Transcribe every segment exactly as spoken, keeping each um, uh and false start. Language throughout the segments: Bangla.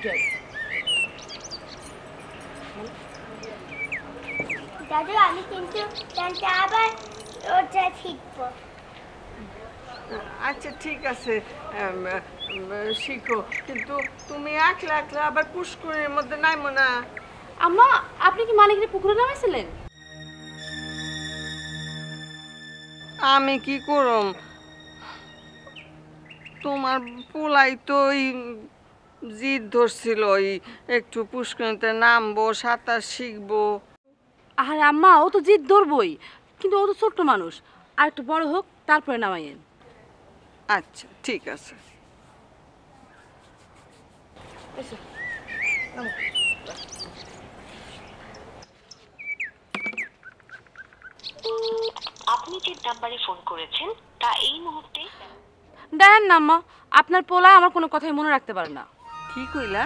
যাই। দাদু আমি কিন্তু ডান্সটা আবার ওটা শিখবো। আচ্ছা ঠিক আছে শিখো, কিন্তু তুমি একলা একলা আবার পুষ্করের মধ্যে নাইমো না। আম্মা আপনি কি মানিকরে পুকুরে নামাইছিলেন? আমি কি করম, তোমার পোলাই তো ওই জিদ ধরছিল ওই একটু পুষ্করিতে নামবো, সাঁতার শিখবো। আর আম্মা ও তো জিদ ধরবই, কিন্তু ও তো ছোট্ট মানুষ, আর একটু বড় হোক তারপরে নামাইয়েন। আচ্ছা ঠিক আছে। আপনি যে নাম্বারে ফোন করেছেন তা এই মুহূর্তে। দেখেন না আম্মা, আপনার পোলা আমার কোনো কথাই মনে রাখতে পারে না। কি কইলা?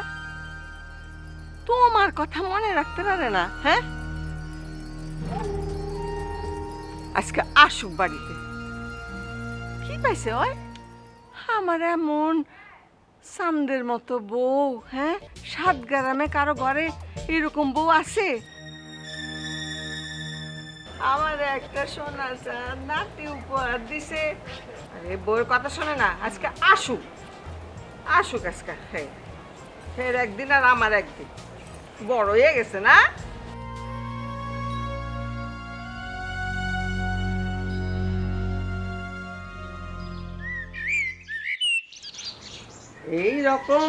তোমার কথা মনে রাখতে পারে না? হ্যাঁ, আজকে আসুক বাড়িতে। কি পাইছে ওই? আমার এমন চাঁদের মতো বউ, হ্যাঁ, সাত গ্রামে কারো ঘরে এরকম বউ আছে? আমার একটা সোনা চাঁদ নাতি উপহার দিছে। আরে বউয়ের কথা শোনে না, আজকে আসুক আসুক আজকে। হ্যাঁ, ফের একদিন আর আমার একদিন, বড় হয়ে গেছে না? এই রকম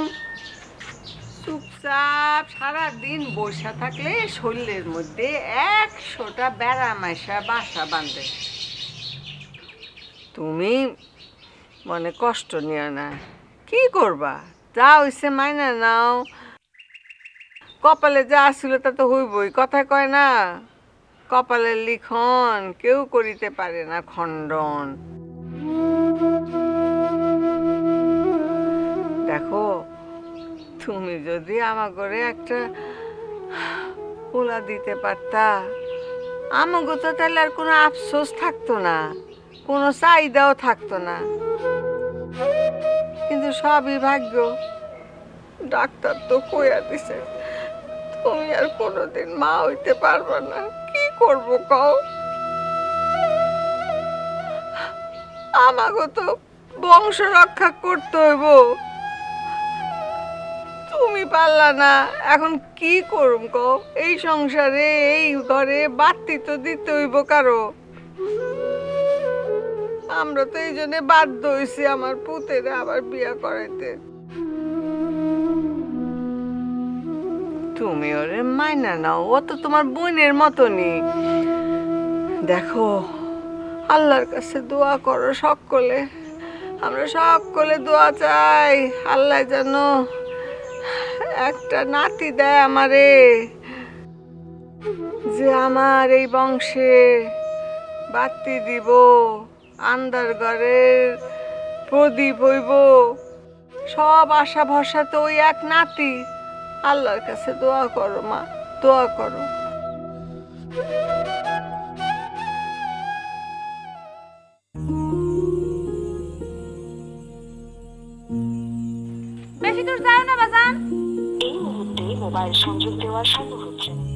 চুপচাপ সারাদিন বসে থাকলে শরীরের মধ্যে একশোটা ব্যারাম আসা বাসা বাঁধে। তুমি মনে কষ্ট নিও না, কি করবা, যা হইছে মাইনা নাও। কপালে যা আসছিল তা তো হইবই, কথা কয় না, কপালের লিখন কেউ করিতে পারে না খণ্ডন। দেখো, তুমি যদি আমার ঘরে একটা পোলা দিতে পারতা, আমাকে তো তাহলে আর কোনো আফসোস থাকতো না, কোনো চাহিদাও থাকতো না। কিন্তু সবই ভাগ্য, ডাক্তার তো কইয়া দিছে তুমি আর কোনোদিন মা হইতে পারবে না। কি করবো কও? আমাকে তো বংশ রক্ষা করতে হইব, তুমি পারলা না, এখন কি করুম কও? এই সংসারে এই ঘরে বাড়তি তো দিতে হইব কারো। আমরা তো এই জন্য বাধ্য হইছি আমার পুতেরে আবার বিয়া করাইতে। তুমি ওরে মাইনা নাও, ও তো তোমার বোনের মতনই। দেখো, আল্লাহর কাছে দোয়া করো সকলে, আমরা সকলে দোয়া চাই আল্লাহ যেন একটা নাতি দেয় আমারে, যে আমার এই বংশে বাতি দিব, আন্দার ঘরের প্রদীপ হইব। সব আশা ভরসা তো ওই এক নাতি। আল্লাহর কাছে দোয়া করো মা, দোয়া করো। বেশি দূর যাও না বাজান। এই মুহূর্তে মোবাইল সংযোগ দেওয়া সম্ভব হচ্ছে না।